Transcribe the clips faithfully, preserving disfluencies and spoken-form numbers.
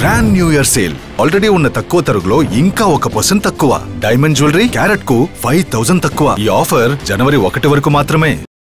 Grand new year sale already ఉన్న తక్కువ తరుగులో ఇంకా ఒక పర్సెంట్ తక్కువ. డైమండ్ జ్యువెలరీ క్యారెట్ కు ఫైవ్ థౌసండ్ తక్కువ. ఈ ఆఫర్ జనవరి ఒకటి వరకు మాత్రమే.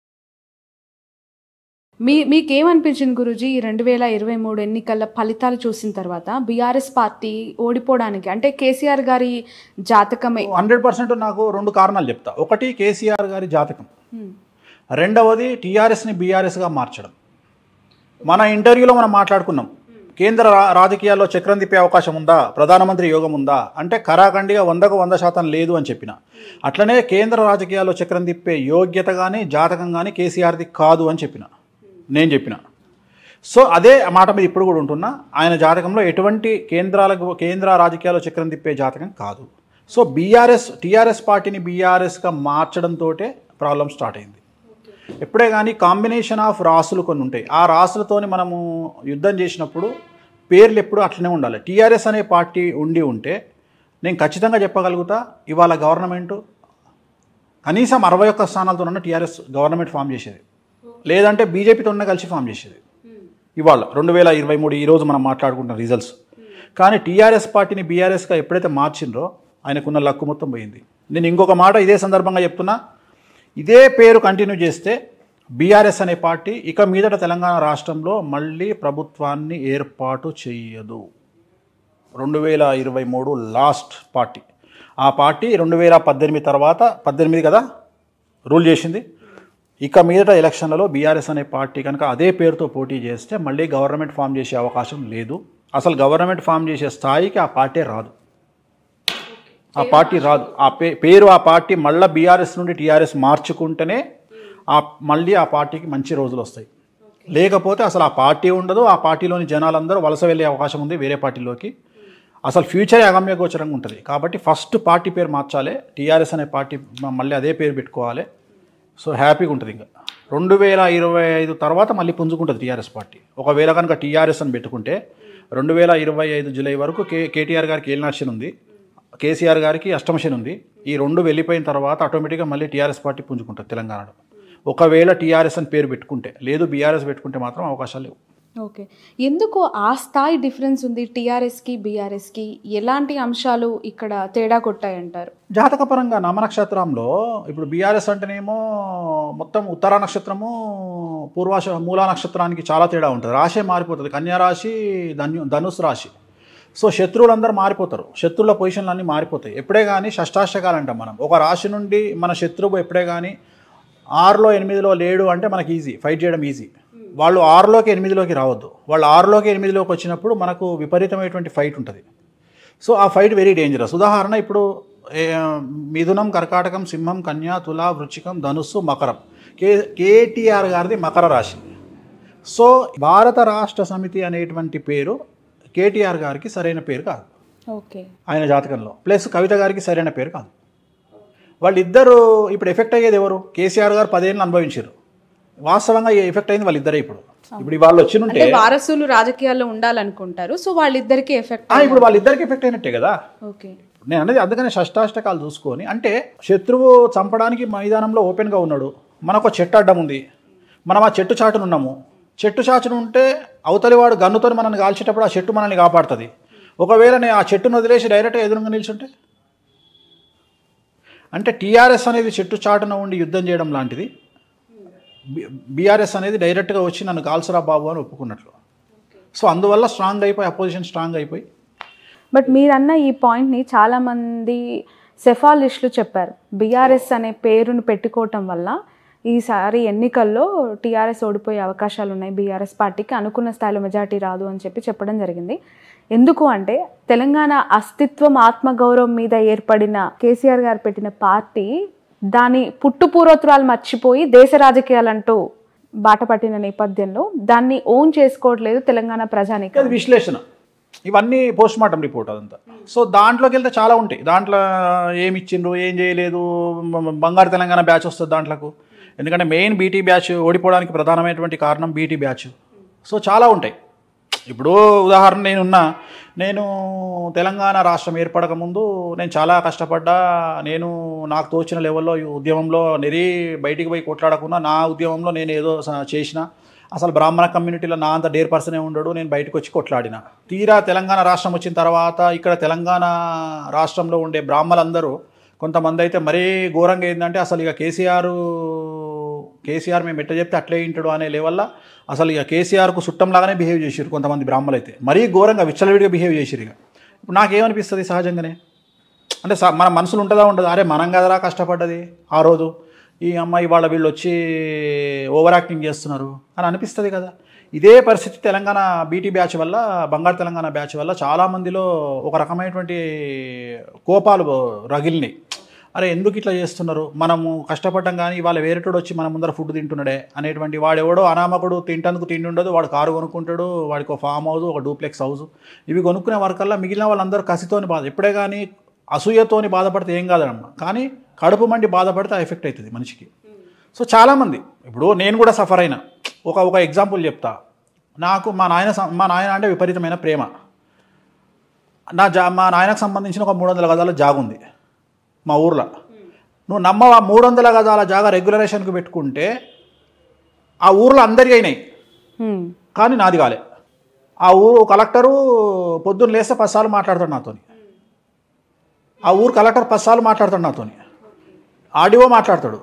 మీ మీకేమనిపించింది గురూజీ ఈ రెండు వేల ఇరవై మూడు ఎన్నికల ఫలితాలు చూసిన తర్వాత బీఆర్ఎస్ పార్టీ ఓడిపోవడానికి అంటే కేసీఆర్ గారి జాతకమే? హండ్రెడ్ పర్సెంట్ నాకు రెండు కారణాలు చెప్తా. ఒకటి కేసీఆర్ గారి జాతకం, రెండవది టీఆర్ఎస్ని బీఆర్ఎస్గా మార్చడం. మన ఇంటర్వ్యూలో మనం మాట్లాడుకున్నాం, కేంద్ర రాజకీయాల్లో చక్రం తిప్పే అవకాశం ఉందా, ప్రధానమంత్రి యోగం ఉందా అంటే కరాఖండిగా వందకు వంద శాతం లేదు అని చెప్పిన. అట్లనే కేంద్ర రాజకీయాల్లో చక్రం తిప్పే యోగ్యత కానీ జాతకం కానీ కేసీఆర్ది కాదు అని చెప్పిన, నేను చెప్పిన. సో అదే మాట మీద ఇప్పుడు కూడా ఉంటున్నా, ఆయన జాతకంలో ఎటువంటి కేంద్రాలకు కేంద్ర రాజకీయాల్లో చక్రం తిప్పే జాతకం కాదు. సో బీఆర్ఎస్ టీఆర్ఎస్ పార్టీని బీఆర్ఎస్గా మార్చడంతో ప్రాబ్లం స్టార్ట్ అయింది. ఎప్పుడే కానీ కాంబినేషన్ ఆఫ్ రాసులు కొన్ని ఉంటాయి, ఆ రాసులతోని మనము యుద్ధం చేసినప్పుడు పేర్లు ఎప్పుడు అట్లనే ఉండాలి. టీఆర్ఎస్ అనే పార్టీ ఉండి ఉంటే నేను ఖచ్చితంగా చెప్పగలుగుతా, ఇవాళ గవర్నమెంటు కనీసం అరవై ఒక్క స్థానాలతోనన్నా టీఆర్ఎస్ గవర్నమెంట్ ఫామ్ చేసేది, లేదంటే బీజేపీతో ఉన్న కలిసి ఫామ్ చేసేది. ఇవాళ రెండు వేల ఇరవై మూడు ఈరోజు మనం మాట్లాడుకుంటున్న రిజల్ట్స్. కానీ టీఆర్ఎస్ పార్టీని బీఆర్ఎస్గా ఎప్పుడైతే మార్చిండ్రో ఆయనకున్న లక్కు మొత్తం పోయింది. నేను ఇంకొక మాట ఇదే సందర్భంగా చెప్తున్నా, ఇదే పేరు కంటిన్యూ చేస్తే బీఆర్ఎస్ అనే పార్టీ ఇక మీదట తెలంగాణ రాష్ట్రంలో మళ్ళీ ప్రభుత్వాన్ని ఏర్పాటు చేయదు. రెండు వేల ఇరవై మూడు లాస్ట్ పార్టీ. ఆ పార్టీ రెండు వేల పద్దెనిమిది తర్వాత పద్దెనిమిది కదా రూల్ చేసింది. ఇక మీదట ఎలక్షన్లలో బీఆర్ఎస్ అనే పార్టీ కనుక అదే పేరుతో పోటీ చేస్తే మళ్ళీ గవర్నమెంట్ ఫామ్ చేసే అవకాశం లేదు. అసలు గవర్నమెంట్ ఫామ్ చేసే స్థాయికి ఆ పార్టీ రాదు, ఆ పార్టీ రాదు. ఆ పే పేరు ఆ పార్టీ మళ్ళీ బీఆర్ఎస్ నుండి టీఆర్ఎస్ మార్చుకుంటేనే ఆ మళ్ళీ ఆ పార్టీకి మంచి రోజులు వస్తాయి. లేకపోతే అసలు ఆ పార్టీ ఉండదు, ఆ పార్టీలోని జనాలందరూ వలస వెళ్ళే అవకాశం ఉంది వేరే పార్టీలోకి. అసలు ఫ్యూచరే అగమ్య గోచరంగా ఉంటుంది. కాబట్టి ఫస్ట్ పార్టీ పేరు మార్చాలి, టీఆర్ఎస్ అనే పార్టీ మళ్ళీ అదే పేరు పెట్టుకోవాలి. సో హ్యాపీగా ఉంటుంది. ఇంకా రెండు వేల ఇరవై ఐదు తర్వాత మళ్ళీ పుంజుకుంటుంది టీఆర్ఎస్ పార్టీ. ఒకవేళ కనుక టీఆర్ఎస్ అని పెట్టుకుంటే రెండు వేల ఇరవై ఐదు జూలై వరకు కే కేటీఆర్ గారికి ఏలినాశనం ఉంది, కేసీఆర్ గారికి అష్టమశని ఉంది. ఈ రెండు వెళ్ళిపోయిన తర్వాత ఆటోమేటిక్గా మళ్ళీ టీఆర్ఎస్ పార్టీ పుంజుకుంటుంది తెలంగాణలో. ఒకవేళ టీఆర్ఎస్ అని పేరు పెట్టుకుంటే, లేదు బీఆర్ఎస్ పెట్టుకుంటే మాత్రం అవకాశాలు లేవు. ఓకే, ఎందుకు ఆ స్థాయి డిఫరెన్స్ ఉంది టీఆర్ఎస్కి బీఆర్ఎస్కి? ఎలాంటి అంశాలు ఇక్కడ తేడా కొట్టాయంటారు? జాతకపరంగా నామ నక్షత్రంలో ఇప్పుడు బీఆర్ఎస్ అంటేనేమో మొత్తం ఉత్తరా నక్షత్రము పూర్వాష మూలా నక్షత్రానికి చాలా తేడా ఉంటుంది, రాశే మారిపోతుంది. కన్యా రాశి, ధను ధనుసు రాశి. సో శత్రువులందరూ మారిపోతారు, శత్రువుల పొజిషన్లు అన్నీ మారిపోతాయి. ఎప్పుడే కానీ షష్టాష్టకాలు అంటాం మనం. ఒక రాశి నుండి మన శత్రువు ఎప్పుడే కానీ ఆరులో ఎనిమిదిలో లేడు అంటే మనకి ఈజీ, ఫైట్ చేయడం ఈజీ. వాళ్ళు ఆరులోకి ఎనిమిదిలోకి రావద్దు, వాళ్ళు ఆరులోకి ఎనిమిదిలోకి వచ్చినప్పుడు మనకు విపరీతమైనటువంటి ఫైట్ ఉంటుంది. సో ఆ ఫైట్ వెరీ డేంజరస్. ఉదాహరణ ఇప్పుడు మిథునం, కర్కాటకం, సింహం, కన్యా, తుల, వృశ్చికం, ధనుస్సు, మకరం. కే కేటీఆర్ గారిది మకర రాశి. సో భారత రాష్ట్ర సమితి అనేటువంటి పేరు కేటీఆర్ గారికి సరైన పేరు కాదు ఓకే ఆయన జాతకంలో. ప్లస్ కవిత గారికి సరైన పేరు కాదు. వాళ్ళిద్దరు ఇప్పుడు ఎఫెక్ట్ అయ్యేది ఎవరు? కేసీఆర్ గారు పదేళ్ళు అనుభవించారు, వాస్తవంగా ఎఫెక్ట్ అయింది వాళ్ళిద్దరే. ఇప్పుడు ఇప్పుడు వాళ్ళు వచ్చి ఉంటే వారసులు రాజకీయాల్లో ఉండాలనుకుంటారు, సో వాళ్ళిద్దరికి ఎఫెక్ట్ ఇప్పుడు వాళ్ళిద్దరికి ఎఫెక్ట్ అయినట్టే కదా. ఓకే, నేను అనేది అందుకనే షష్టాష్టకాలు చూసుకొని, అంటే శత్రువు చంపడానికి మైదానంలో ఓపెన్గా ఉన్నాడు, మనకు చెట్టు అడ్డం ఉంది, మనం ఆ చెట్టు చాటును ఉన్నాము. చెట్టు చాటును ఉంటే అవతలి వాడు గన్నుతో మనల్ని కాల్చేటప్పుడు ఆ చెట్టు మనల్ని కాపాడుతుంది. ఒకవేళ నేను ఆ చెట్టును వదిలేసి డైరెక్ట్గా ఎదురుగా నిల్చుంటే, అంటే టీఆర్ఎస్ అనేది చెట్టు చాటున ఉండి యుద్ధం చేయడం లాంటిది, బీఆర్ఎస్ అనేది డైరెక్ట్గా వచ్చి నన్ను కాల్సరా బాబు అని ఒప్పుకున్నట్లు. సో అందువల్ల స్ట్రాంగ్ అయిపోయి అపోజిషన్ స్ట్రాంగ్ అయిపోయి. బట్ మీరన్న ఈ పాయింట్ని చాలామంది సెఫాలిస్టులు చెప్పారు. బీఆర్ఎస్ అనే పేరును పెట్టుకోవటం వల్ల ఈసారి ఎన్నికల్లో టీఆర్ఎస్ ఓడిపోయే అవకాశాలు ఉన్నాయి, బీఆర్ఎస్ పార్టీకి అనుకున్న స్థాయిలో మెజార్టీ రాదు అని చెప్పి చెప్పడం జరిగింది. ఎందుకు అంటే తెలంగాణ అస్తిత్వం, ఆత్మగౌరవం మీద ఏర్పడిన కేసీఆర్ గారు పెట్టిన పార్టీ దాని పుట్టు పూర్వత్రాలు మర్చిపోయి దేశ రాజకీయాలంటూ బాట పట్టిన నేపథ్యంలో దాన్ని ఓన్ చేసుకోవట్లేదు తెలంగాణ ప్రజానికి. అది విశ్లేషణ, ఇవన్నీ పోస్ట్ మార్టం రిపోర్ట్ అదంతా. సో దాంట్లోకి వెళ్తే చాలా ఉంటాయి. దాంట్లో ఏమి ఇచ్చిండ్రు, ఏం చేయలేదు, బంగారు తెలంగాణ బ్యాచ్ వస్తుంది దాంట్లోకి. ఎందుకంటే మెయిన్ బీటీ బ్యాచ్ ఓడిపోవడానికి ప్రధానమైనటువంటి కారణం బీటీ బ్యాచ్. సో చాలా ఉంటాయి. ఇప్పుడు ఉదాహరణ నేనున్నా, నేను తెలంగాణ రాష్ట్రం ఏర్పడక ముందు నేను చాలా కష్టపడ్డా, నేను నాకు తోచిన లెవెల్లో ఉద్యమంలో నెరి బయటికి పోయి కొట్లాడకుండా నా ఉద్యమంలో నేను ఏదో చేసిన, అసలు బ్రాహ్మణ కమ్యూనిటీలో నా అంత డేర్ పర్సనే ఉండడు, నేను బయటకు వచ్చి కొట్లాడిన. తీరా తెలంగాణ రాష్ట్రం వచ్చిన తర్వాత ఇక్కడ తెలంగాణ రాష్ట్రంలో ఉండే బ్రాహ్మలందరూ కొంతమంది అయితే మరీ ఘోరంగా ఏంటంటే అసలు ఇక కేసీఆర్ కేసీఆర్ మేము ఎట్ట చెప్తే అట్లే ఇంటాడు అనే లెవెల్లో అసలు ఇక కేసీఆర్కు చుట్టంలాగానే బిహేవ్ చేసారు కొంతమంది బ్రాహ్మలు అయితే. మరీ ఘోరంగా విచ్చలవిడిగా బిహేవ్ చేసారు. ఇక ఇప్పుడు నాకేమనిపిస్తుంది సహజంగానే అంటే మన మనసులు ఉంటుందా ఉండదు, అరే మనం కదరా కష్టపడ్డది ఆ రోజు, ఈ అమ్మాయి వాళ్ళ వీళ్ళు వచ్చి ఓవర్ యాక్టింగ్ చేస్తున్నారు అని అనిపిస్తుంది కదా. ఇదే పరిస్థితి తెలంగాణ బీటీ బ్యాచ్ వల్ల, బంగారు తెలంగాణ బ్యాచ్ వల్ల చాలామందిలో ఒక రకమైనటువంటి కోపాలు రగిలినాయి. అరే ఎందుకు ఇట్లా చేస్తున్నారు, మనము కష్టపడ్డం కానీ ఇవాళ వేరేటోడు వచ్చి మన ముందర ఫుడ్ తింటున్నాడే అనేటువంటి, వాడెవడో అనామకుడు తింటందుకు తిండి ఉండదు, వాడు కారు కొనుక్కుంటాడు, వాడికి ఒక ఫామ్ హౌస్ ఒక డూప్లెక్స్ హౌస్, ఇవి కొనుక్కునే వరకల్లా మిగిలిన వాళ్ళందరూ కసితోని బాధ. ఎప్పుడే కానీ అసూయతోని బాధపడితే ఏం కాదనమ్మా, కానీ కడుపు మండి బాధపడితే ఆ ఎఫెక్ట్ అవుతుంది మనిషికి. సో చాలామంది ఇప్పుడు నేను కూడా సఫర్ అయినా. ఒక ఒక ఎగ్జాంపుల్ చెప్తా. నాకు మా నాయన మా నాయన అంటే విపరీతమైన ప్రేమ. నా జా మా నాయనకు సంబంధించిన ఒక మూడు వందల గదాల జాగ ఉంది మా ఊర్లో. నువ్వు నమ్మవ, మూడు వందల గదాల జాగా రెగ్యులరేషన్కి పెట్టుకుంటే ఆ ఊర్లో అందరి అయినాయి కానీ నాది కాలే. ఆ ఊరు కలెక్టరు పొద్దున్న లేస్తే పదిసార్లు మాట్లాడతాడు నాతోని. ఆ ఊరు కలెక్టర్ పదిసార్లు మాట్లాడతాడు నాతోని. ఆర్డీఓ మాట్లాడతాడు.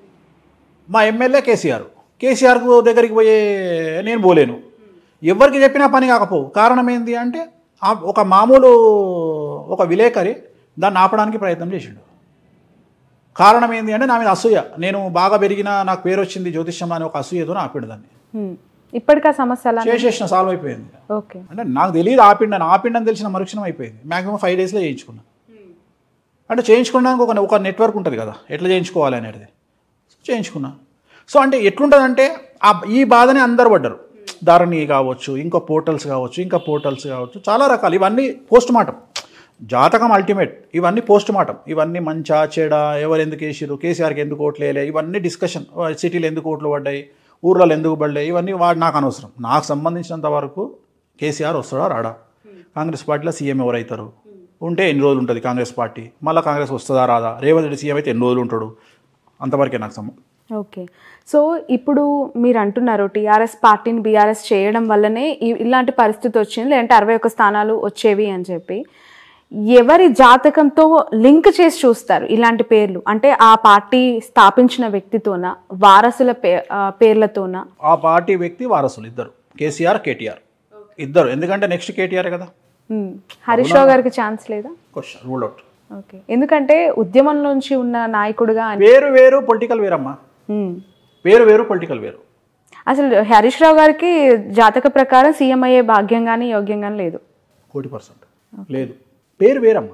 మా ఎమ్మెల్యే కేసీఆర్ కేసీఆర్ దగ్గరికి పోయే నేను పోలేను. ఎవరికి చెప్పినా పని కాకపోవు. కారణం ఏంటి అంటే ఒక మామూలు ఒక విలేకరి దాన్ని ఆపడానికి ప్రయత్నం చేసిండు. కారణం ఏంటి అంటే నా మీద అసూయ. నేను బాగా పెరిగిన, నాకు పేరు వచ్చింది జ్యోతిష్యం అని ఒక అసూయతో ఆపిండు దాన్ని. ఇప్పటికా సమస్య చేసేసిన సాల్వ్ అయిపోయింది. ఓకే అంటే నాకు తెలియదు ఆపిండని, ఆపిండని తెలిసిన మరుక్షణం అయిపోయింది. మ్యాక్సిమం ఫైవ్ డేస్లో చేయించుకున్నా. అంటే చేయించుకోవడానికి ఒక ఒక నెట్వర్క్ ఉంటుంది కదా ఎట్లా చేయించుకోవాలి అనేది, చేయించుకున్నా. సో అంటే ఎట్లుంటుందంటే ఆ ఈ బాధనే అందరు పడ్డారు. ధరణి కావచ్చు, ఇంకా పోర్టల్స్ కావచ్చు, ఇంకా పోర్టల్స్ కావచ్చు, చాలా రకాలు. ఇవన్నీ పోస్ట్ మార్టం, జాతకం అల్టిమేట్, ఇవన్నీ పోస్ట్ మార్టం. ఇవన్నీ మంచా చెడా, ఎవరు ఎందుకు వేసారు, కేసీఆర్కి ఎందుకు ఓట్లు వేయలే, ఇవన్నీ డిస్కషన్. సిటీలు ఎందుకు ఓట్లు పడ్డాయి, ఊర్లలో ఎందుకు పడ్డాయి, ఇవన్నీ వాడు నాకు అనవసరం. నాకు సంబంధించినంత వరకు కేసీఆర్ వస్తాడా రాడా, కాంగ్రెస్ పార్టీలో సీఎం ఎవరైతారు, ఉంటే ఎన్ని రోజులు ఉంటుంది కాంగ్రెస్ పార్టీ, మళ్ళీ కాంగ్రెస్ వస్తుందా రాదా, రేవంత్ రెడ్డి సీఎం అయితే ఎన్ని రోజులు ఉంటాడు, అంతవరకే నాకు సంబంధం. ఓకే సో ఇప్పుడు మీరు అంటున్నారు టీఆర్ఎస్ పార్టీని బీఆర్ఎస్ చేయడం వల్లనే ఇలాంటి పరిస్థితి వచ్చింది, లేదంటే అరవై ఒక్క స్థానాలు వచ్చేవి అని చెప్పి. ఎవరి జాతకంతో లింక్ చేసి చూస్తారు ఇలాంటి పేర్లు? అంటే ఆ పార్టీ స్థాపించిన వ్యక్తితోన, వారసుల పే పేర్లతోన? ఆ పార్టీ వ్యక్తి వారసులు ఇద్దరు, కేసీఆర్ కేటీఆర్ ఇద్దరు. ఎందుకంటే నెక్స్ట్ కేటీఆర్ కదా. హరీష్ రావు గారికి ఛాన్స్ లేదా? Question rule out. ఓకే ఎందుకంటే ఉద్యమం నుంచి ఉన్న నాయకుడుగా. వేరు వేరు పొలిటికల్ వేరమ్మా, పేరు వేరు పొలిటికల్ వేరు. అసలు హరీష్ రావు గారికి జాతక ప్రకారం సీఎం అయ్యే భాగ్యం కానీ యోగ్యం కానీ లేదు. కోటి పర్సెంట్ లేదు. పేరు వేరమ్మా.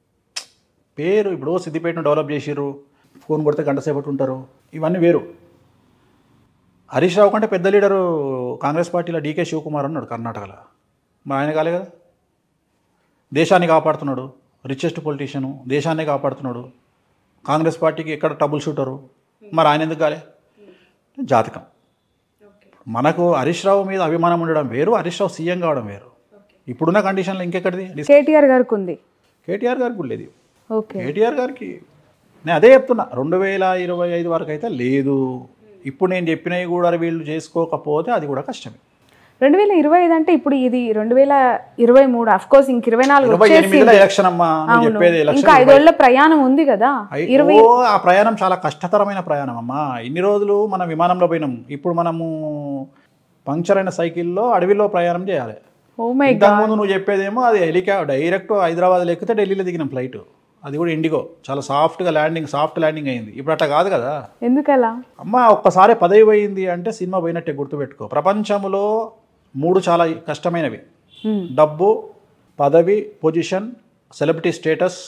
పేరు ఇప్పుడు సిద్దిపేటను డెవలప్ చేసిర్రు, ఫోన్ కొడితే గంట సేపటి ఉంటారు, ఇవన్నీ వేరు. హరీష్ రావు కంటే పెద్ద లీడరు కాంగ్రెస్ పార్టీలో డీకే శివకుమార్ అన్నాడు కర్ణాటకలో. మా ఆయన కాలే కదా. దేశాన్ని కాపాడుతున్నాడు, రిచెస్ట్ పొలిటీషియను, దేశాన్నే కాపాడుతున్నాడు. కాంగ్రెస్ పార్టీకి ఎక్కడ ట్రబుల్ షూటరు, మరి ఆయన ఎందుకు కాలే? జాతకం. మనకు హరీష్ రావు మీద అభిమానం ఉండడం వేరు, హరీష్ రావు సీఎం కావడం వేరు. ఇప్పుడున్న కండిషన్లో ఇంకెక్కడిది? కేటీఆర్ గారికి ఉంది. కేటీఆర్ గారికి లేదు. ఓకే కేటీఆర్ గారికి నేను అదే చెప్తున్నా, రెండు వేల ఇరవై ఐదు వరకు అయితే లేదు. ఇప్పుడు నేను చెప్పినవి కూడా వీళ్ళు చేసుకోకపోతే అది కూడా కష్టమే. రెండు వేల ఇరవై ఐదు అంటే ఇప్పుడు ఇది రెండు వేల ఇరవై మూడు అఫ్ కోర్స్ ఇంక ఇరవై నాలుగు ఎలక్షన్ అమ్మా, చెప్పేది ఇంకా ఐదేళ్ల ప్రయాణం ఉంది కదా. ఆ ప్రయాణం చాలా కష్టతరమైన ప్రయాణం అమ్మా. ఇన్ని రోజులు మనం విమానంలో పోయినాం, ఇప్పుడు మనము పంక్చర్ అయిన సైకిల్లో అడవిలో ప్రయాణం చేయాలి. ఇంతకుముందు నువ్వు చెప్పేదేమో అది హెలికాప్టర్ డైరెక్ట్ హైదరాబాద్లో ఎక్కితే ఢిల్లీలో దిగినాం ఫ్లైట్, అది కూడా ఇండిగో, చాలా సాఫ్ట్గా ల్యాండింగ్ సాఫ్ట్ ల్యాండింగ్ అయింది. ఇప్పుడు అట్లా కాదు కదా. ఎందుకలా అమ్మా? ఒక్కసారి పదవి పోయింది అంటే సినిమా పోయినట్టే గుర్తుపెట్టుకో. ప్రపంచంలో మూడు చాలా కష్టమైనవి: డబ్బు, పదవి, పొజిషన్, సెలబ్రిటీ స్టేటస్,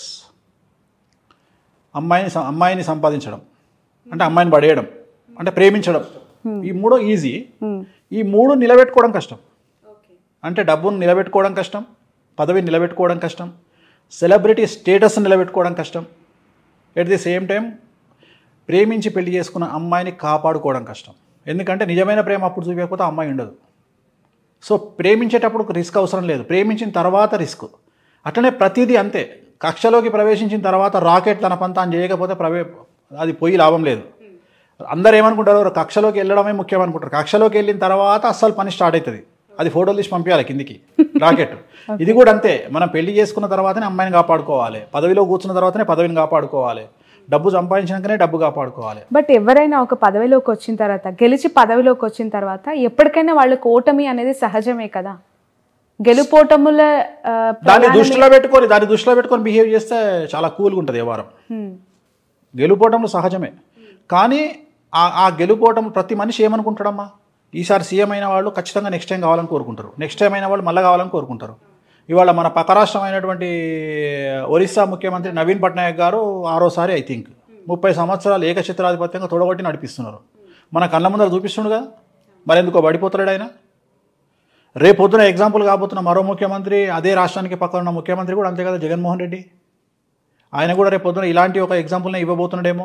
అమ్మాయిని అమ్మాయిని సంపాదించడం అంటే అమ్మాయిని పడేయడం అంటే ప్రేమించడం. ఈ మూడు ఈజీ. ఈ మూడు నిలబెట్టుకోవడం కష్టం. అంటే డబ్బును నిలబెట్టుకోవడం కష్టం, పదవిని నిలబెట్టుకోవడం కష్టం, సెలబ్రిటీ స్టేటస్ నిలబెట్టుకోవడం కష్టం. ఎట్ ది సేమ్ టైం ప్రేమించి పెళ్లి చేసుకున్న అమ్మాయిని కాపాడుకోవడం కష్టం. ఎందుకంటే నిజమైన ప్రేమ అప్పుడు చూపించకపోతే అమ్మాయి ఉండదు. సో ప్రేమించేటప్పుడు రిస్క్ అవసరం లేదు, ప్రేమించిన తర్వాత రిస్క్. అట్లనే ప్రతిదీ అంతే. కక్షలోకి ప్రవేశించిన తర్వాత రాకెట్ తన పంతాన్ని చేయకపోతే ప్రవే అది పోయి లాభం లేదు. అందరు ఏమనుకుంటారు, కక్షలోకి వెళ్ళడమే ముఖ్యం అనుకుంటారు. కక్షలోకి వెళ్ళిన తర్వాత అస్సలు పని స్టార్ట్ అవుతుంది. అది ఫోటోలు తీసి పంపించాలి కిందికి రాకెట్. ఇది కూడా అంతే, మనం పెళ్లి చేసుకున్న తర్వాతనే అమ్మాయిని కాపాడుకోవాలి, పదవిలో కూర్చున్న తర్వాతనే పదవిని కాపాడుకోవాలి, డబ్బు సంపాదించాకనే డబ్బు కాపాడుకోవాలి. బట్ ఎవరైనా ఒక పదవిలోకి వచ్చిన తర్వాత, గెలిచి పదవిలోకి వచ్చిన తర్వాత ఎప్పటికైనా వాళ్ళకి ఓటమి అనేది సహజమే కదా. గెలుపోటముల దాన్ని దృష్టిలో పెట్టుకొని దాన్ని దృష్టిలో పెట్టుకొని బిహేవ్ చేస్తే చాలా కూల్గా ఉంటుంది వ్యవహారం. గెలుపోవటంలో సహజమే, కానీ ఆ గెలుపోవటం ప్రతి మనిషి ఏమనుకుంటాడమ్మా, ఈసారి సీఎం అయిన వాళ్ళు ఖచ్చితంగా నెక్స్ట్ టైం కావాలని కోరుకుంటారు, నెక్స్ట్ టైం అయిన వాళ్ళు మళ్ళీ కావాలని కోరుకుంటారు. ఇవాళ మన పక్క రాష్ట్రం అయినటువంటి ఒరిస్సా ముఖ్యమంత్రి నవీన్ పట్నాయక్ గారు ఆరోసారి ఐ థింక్ ముప్పై సంవత్సరాలు ఏకఛత్రాధిపత్యంగా తొడగొట్టి నడిపిస్తున్నారు. మన కళ్ళ ముందర చూపిస్తుండగా మరి ఎందుకో పడిపోతాడు ఆయన. రేపొద్దున ఎగ్జాంపుల్ కాబోతున్న మరో ముఖ్యమంత్రి, అదే రాష్ట్రానికి పక్కన ఉన్న ముఖ్యమంత్రి కూడా అంతే కదా, జగన్మోహన్ రెడ్డి. ఆయన కూడా రేపొద్దున ఇలాంటి ఒక ఎగ్జాంపుల్నే ఇవ్వబోతున్నాడేమో.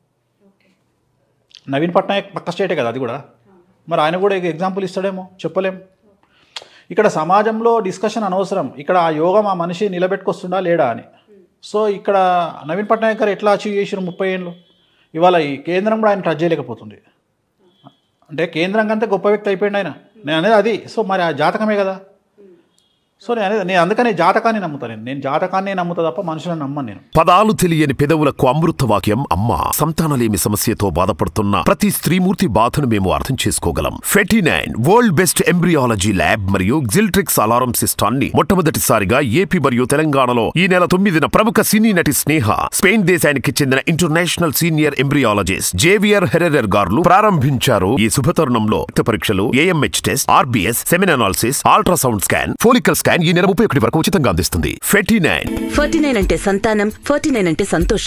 నవీన్ పట్నాయక్ పక్క స్టేటే కదా అది కూడా, మరి ఆయన కూడా ఎగ్జాంపుల్ ఇస్తాడేమో, చెప్పలేం. ఇక్కడ సమాజంలో డిస్కషన్ అనవసరం, ఇక్కడ ఆ యోగం ఆ మనిషి నిలబెట్టుకొస్తుండా లేడా అని. సో ఇక్కడ నవీన్ పట్నాయక్ గారు ఎట్లా అచీవ్ చేసిన ముప్పై ఏళ్ళు, ఇవాళ ఈ కేంద్రం కూడా ఆయన టచ్ చేయలేకపోతుంది. అంటే కేంద్రం కంటే గొప్ప వ్యక్తి అయిపోయింది ఆయన, నేను అనేది అది. సో మరి ఆ జాతకమే కదా. సో నేను అనేది నేను అందుకనే జాతకాన్ని నమ్ముతాను. నేను నేను జాతకాన్ని నమ్ముతా తప్ప మనుషులను నమ్మను నేను. పదాలు తెలియని పెదవులకు అమృత వాక్యం అమ్మ. సంతానలేమి సమస్యతో బాధపడుతున్న ప్రతి స్త్రీమూర్తి బాధను మేము అర్థం చేసుకోగలం. Ferty nine world best embryology lab మరియు జిల్ట్రిక్స్ అలారం సిస్టాన్ని మొట్టమొదటిసారిగా ఏపీ మరియు తెలంగాణలో ఈ నెల తొమ్మిదిన ప్రముఖ సినీ నటి స్నేహ, స్పెయిన్ దేశానికి చెందిన international senior embryologist Javier Herrera గారు ప్రారంభించారు. ఈ శుభతరుణంలో రక్త పరీక్షలు, AMH test, RBS, semen analysis, ultrasound scan, follicle scan ఈ నెల ముప్పై ఒకటి వరకు ఉచితంగా అందిస్తుంది. ఫెర్టీ నైన్ ఫార్టీ నైన్ అంటే సంతానం, ఫార్టీ నైన్ అంటే సంతోషం.